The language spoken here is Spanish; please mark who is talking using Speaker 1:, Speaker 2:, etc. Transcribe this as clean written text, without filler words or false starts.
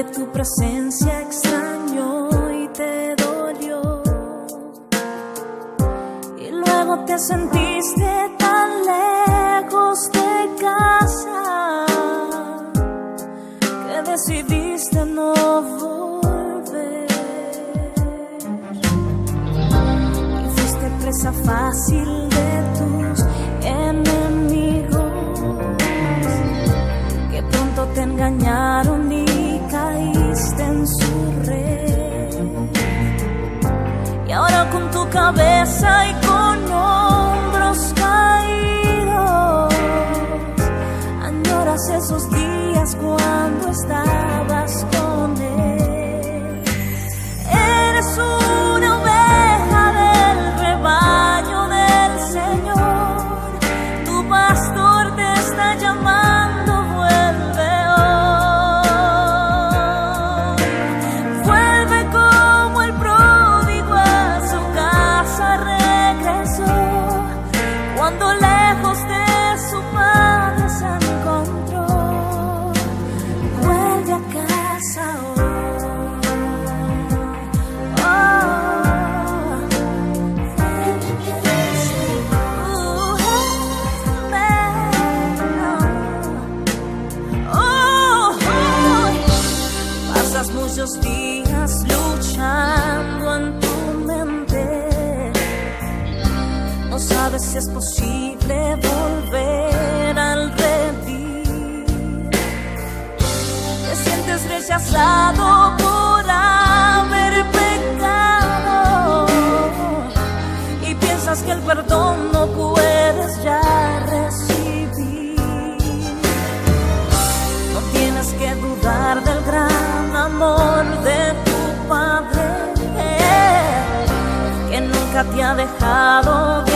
Speaker 1: que tu presencia extrañó y te dolió, y luego te sentiste tan lejos de casa que decidiste no volver, y fuiste presa fácil de tus enemigos que pronto te engañaron y caíste en su red. Y ahora con tu cabeza y con hombros caídos añoras esos días cuando estabas con él. Eres una oveja del rebaño del Señor, tu pastor te está llamando, vuelve hoy. Vuelve como el pródigo a su casa regresó, cuando lejos de su padre se encontró. Vuelve a casa hoy. Pasas muchos días luchando en tu mente, no sabes si es posible volver al redil. Te sientes rechazado por haber pecado y piensas que el perdón no puedes ya recibir. No tienes que dudar del gran amor de tu Padre, que nunca te ha dejado